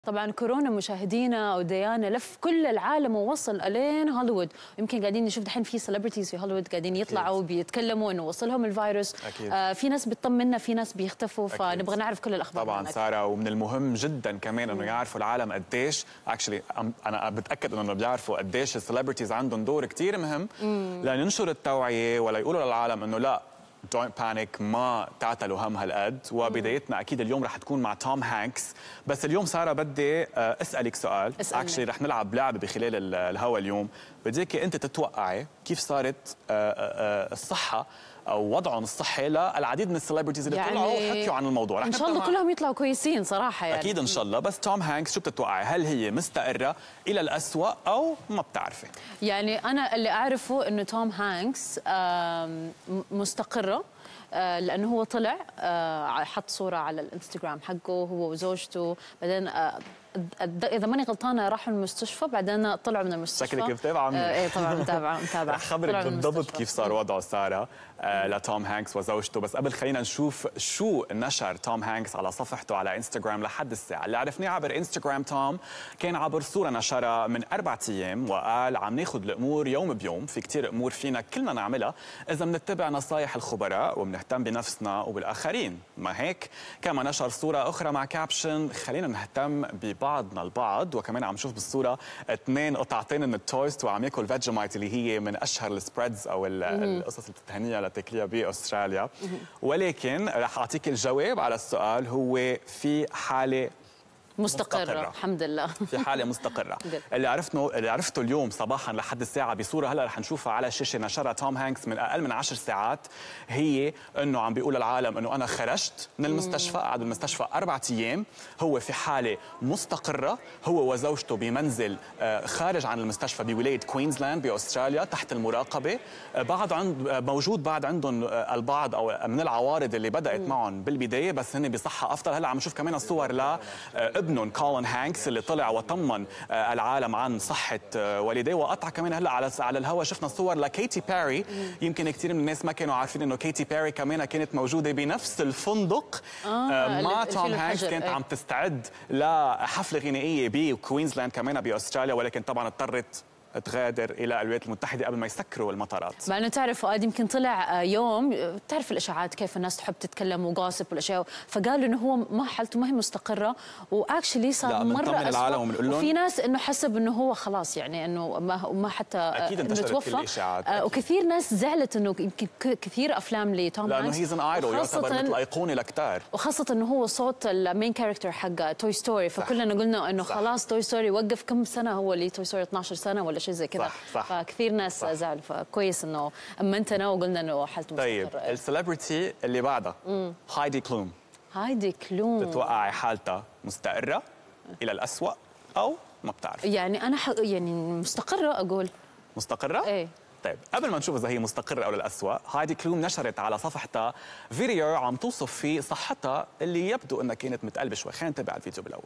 طبعا كورونا مشاهدينا وديانا لف كل العالم ووصل الين هوليوود، يمكن قاعدين نشوف دحين في سيلبرتيز في هوليوود قاعدين يطلعوا بيتكلموا انه وصلهم الفيروس. في ناس بتطمنا، في ناس بيختفوا، فنبغى نعرف كل الاخبار. طبعا ساره، ومن المهم جدا كمان انه يعرفوا العالم قديش انا بتاكد انه بيعرفوا قديش السيلبرتيز عندهم دور كثير مهم لننشر التوعيه ولا يقولوا للعالم انه لا دونت بانيك، ما تعتلوا هم هالقد. وبدايتنا اكيد اليوم رح تكون مع توم هانكس. بس اليوم ساره بدي اسالك سؤال، اكشلي رح نلعب لعبه بخلال الهوا اليوم. بديك انت تتوقعي كيف صارت الصحه او وضعهم الصحي للعديد من السليبرتيز اللي طلعوا وحكيوا عن الموضوع. ان شاء الله كلهم يطلعوا كويسين صراحه يعني. اكيد ان شاء الله. بس توم هانكس شو بتتوقعي، هل هي مستقره الى الأسوأ او ما بتعرفي؟ يعني انا اللي اعرفه انه توم هانكس مستقره، لانه هو طلع حط صوره على الانستغرام حقه هو وزوجته، بعدين اذا ماني غلطانه راحوا المستشفى، بعدين طلعوا من المستشفى. شكلك متابعه منيح. ايه طبعا متابعه. خبرك بالضبط كيف صار وضعه ساره لتوم هانكس وزوجته. بس قبل خلينا نشوف شو نشر توم هانكس على صفحته على انستغرام لحد الساعه. اللي عرفناه عبر انستغرام توم كان عبر صوره نشرها من 4 ايام، وقال عم ناخذ الامور يوم بيوم، في كثير امور فينا كلنا نعملها اذا بنتبع نصائح الخبراء وبنهتم بنفسنا وبالاخرين. ما هيك كما نشر صوره اخرى مع كابشن خلينا نهتم بعضنا البعض. وكمان عم نشوف بالصوره 2 قطعتين من التوست وعم ياكل فيجمايت اللي هي من اشهر السبريدز او القصص اللي بتتهنيها لتاكليها باستراليا. ولكن رح اعطيك الجواب على السؤال، هو في حاله مستقرة. الحمد لله في حالة مستقرة. اللي عرفته اليوم صباحا لحد الساعة بصورة هلا رح نشوفها على الشاشة نشرها توم هانكس من أقل من 10 ساعات، هي إنه عم بيقول للعالم إنه أنا خرجت من المستشفى، قعد بالمستشفى 4 أيام، هو في حالة مستقرة، هو وزوجته بمنزل خارج عن المستشفى بولاية كوينزلاند بأستراليا تحت المراقبة. موجود بعد عندهم البعض أو من العوارض اللي بدأت معهم بالبداية، بس هن بصحة أفضل. هلا عم نشوف كمان الصور ابنهم كولين هانكس اللي طلع وطمن العالم عن صحة والديه. وقطع كمان هلا على الهواء شفنا صور لكيتي بيري. يمكن كثير من الناس ما كانوا عارفين انه كيتي بيري كمان كانت موجودة بنفس الفندق مع توم هانكس، كانت عم تستعد لحفلة غنائية بكوينزلاند كمان باستراليا، ولكن طبعا اضطرت تغادر الى الولايات المتحده قبل ما يسكروا المطارات. مع انه تعرف فؤاد يمكن طلع يوم، تعرف الاشاعات كيف الناس تحب تتكلم وغاصب والاشياء، فقالوا انه هو ما حالته ما هي مستقره، واكشلي صار مره اسوء. وفي ناس انه حسب انه هو خلاص يعني انه ما حتى اكيد انتشرت كل الاشاعات. وكثير ناس زعلت انه يمكن كثير افلام لتوم هانكس لانه هيز ان ايدول، يعتبر مثل ايقونه لكتار، وخاصه انه هو صوت المين كاركتر حق توي ستوري، فكلنا قلنا انه خلاص توي ستوري وقف كم سنه، هو اللي توي ستوري 12 سنه ولا شيء زي كذا. فكثير ناس زعلوا، فكويس انه امنتنا وقلنا انه حالته مستقره. طيب السليبرتي اللي بعدها هايدي كلوم. هايدي كلوم بتتوقعي حالتها مستقره الى الأسوأ او ما بتعرف؟ يعني انا يعني مستقره اقول. مستقره؟ ايه. طيب قبل ما نشوف اذا هي مستقره او للأسوأ، هايدي كلوم نشرت على صفحتها فيديو عم توصف فيه صحتها اللي يبدو انها كانت متقلبه شوي. خلينا نتابع الفيديو بالاول.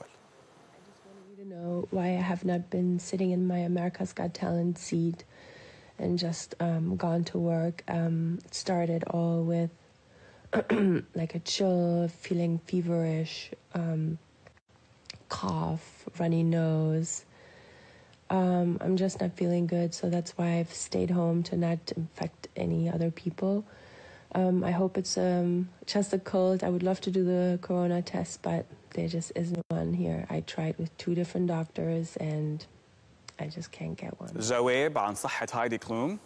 Know why I have not been sitting in my America's Got Talent seat and just gone to work. It started all with like a chill, feeling feverish, cough, runny nose. I'm just not feeling good, so that's why I've stayed home to not infect any other people. I hope it's just a cold. I would love to do the corona test, but there just isn't one here. I tried with 2 different doctors and I just can't get one. جواب عن صحة هايدي كلوم؟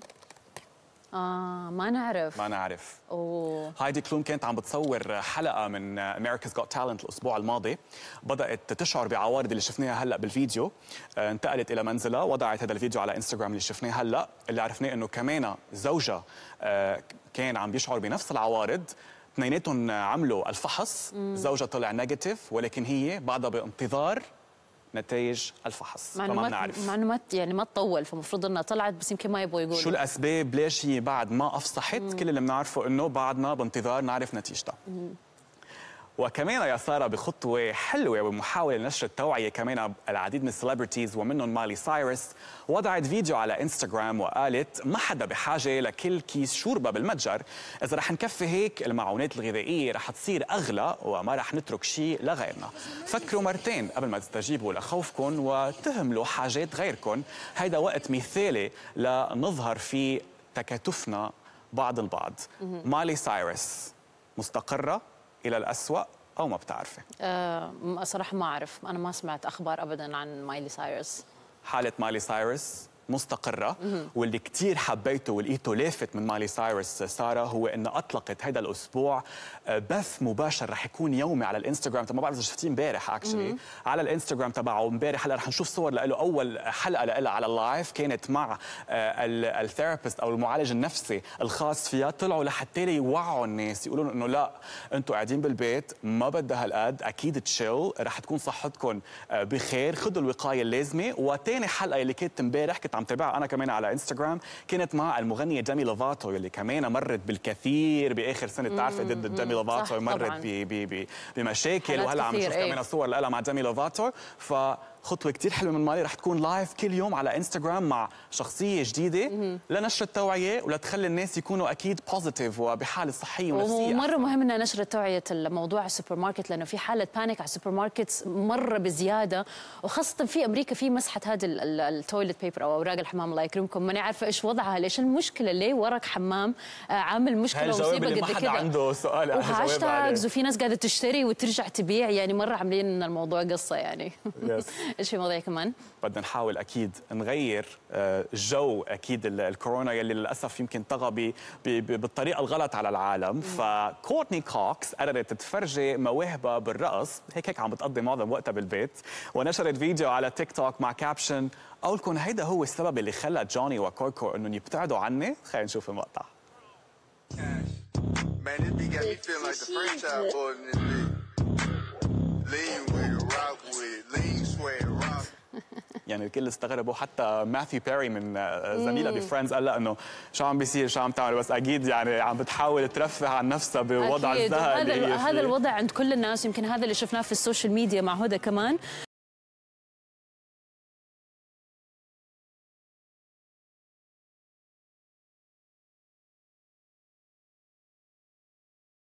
ما نعرف. هايدي كلوم كانت عم بتصور حلقة من America's Got Talent الأسبوع الماضي، بدأت تشعر بعوارض اللي شفناها هلا بالفيديو، انتقلت إلى منزلها، وضعت هذا الفيديو على انستغرام اللي شفناه هلا. اللي عرفناه إنه كمان زوجها كان عم بيشعر بنفس العوارض، اثنيناتهم عملوا الفحص، زوجها طلع نيجاتيف، ولكن هي بعدها بانتظار نتائج الفحص، فما بنعرف. معلومات يعني ما تطول، فمفروض انها طلعت بس يمكن ما يبغوا يقولوا شو الاسباب ليش هي بعد ما افصحت. كل اللي بنعرفه انه بعدنا بانتظار نعرف نتيجتها. وكمان يا ساره بخطوه حلوه ومحاوله لنشر التوعيه كمان العديد من السليبرتيز ومنهم مالي سايرس وضعت فيديو على انستغرام وقالت ما حدا بحاجه لكل كيس شوربه بالمتجر، اذا رح نكفي هيك المعونات الغذائيه رح تصير اغلى وما رح نترك شيء لغيرنا. فكروا مرتين قبل ما تستجيبوا لخوفكم وتهملوا حاجات غيركم، هيدا وقت مثالي لنظهر فيه تكاتفنا بعض البعض. مالي سايرس مستقرة إلى الأسوأ أو ما بتعرفي؟ صراحة ما أعرف، أنا ما سمعت أخبار أبداً عن مايلي سايرس. حالة مايلي سايرس مستقرة، واللي كتير حبيته ولقيته لافت من مايلي سايرس سارة هو انها اطلقت هذا الاسبوع بث مباشر رح يكون يومي على الانستغرام. ما بعرف اذا شفتيه امبارح اكشلي على الانستغرام تبعه امبارح. هلا رح نشوف صور له. اول حلقه له على اللايف كانت مع الثيرابيست او المعالج النفسي الخاص فيها. طلعوا لحتى يوعوا الناس يقولوا لهم انه لا انتم قاعدين بالبيت ما بدها هالقد، اكيد تشيل، رح تكون صحتكم بخير، خذوا الوقايه اللازمه. وثاني حلقه اللي كانت امبارح كنت عم تابعها انا كمان على انستغرام كانت مع المغنيه ديمي لوفاتو اللي كمان مرت بالكثير باخر سنه. بتعرفي ديمي لوفاتو مرت بمشاكل، وهلا عم نشوف كمان صور لها مع ديمي لوفاتو. خطوة كتير حلوة من مالي، رح تكون لايف كل يوم على انستغرام مع شخصية جديدة لنشر التوعية ولتخلي الناس يكونوا أكيد بوزيتيف وبحالة صحية ونفسية. ومرة مهم إن نشر توعية الموضوع على السوبر ماركت، لأنه في حالة بانيك على السوبر ماركت مرة بزيادة، وخاصة في أمريكا في مسحة هذا التويلت بيبر أو أوراق الحمام الله يكرمكم. ماني عارفة إيش وضعها، ليش المشكلة ليه ورق حمام عامل مشكلة ومصيبة قد كده. ما حدا عنده سؤال وهاشتاجز وفي ناس قاعدة تشتري وترجع تبيع، يعني مرة عاملين من الموضوع قصة يعني. إيش في مواضيع كمان؟ بدنا نحاول اكيد نغير جو اكيد الكورونا يلي للاسف يمكن طغى بالطريقه الغلط على العالم. فكورتني كوكس قررت تفرجي مواهبها بالرقص، هيك عم بتقضي معظم وقتها بالبيت، ونشرت فيديو على تيك توك مع كابشن قولكم هيدا هو السبب اللي خلى جوني وكوكو انهم يبتعدوا عني. خلينا نشوف المقطع. يعني الكل استغربوا، حتى ماثيو بيري من زميلها بفريندز قال لها انه شو عم بيصير شو عم تعمل، بس اكيد يعني عم بتحاول ترفه عن نفسها بوضع الزهق اللي هي فيه. هذا الوضع عند كل الناس، يمكن هذا اللي شفناه في السوشيال ميديا مع هدى كمان.